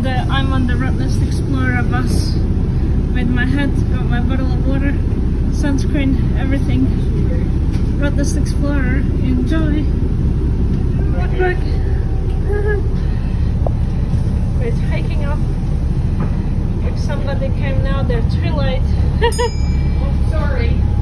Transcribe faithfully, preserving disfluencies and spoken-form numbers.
the I'm on the Rottnest Explorer bus with my hat, got my bottle of water, sunscreen, everything. Rottnest Explorer, enjoy. Look back. It's hiking up. If somebody came now, they're too late. Oh, sorry.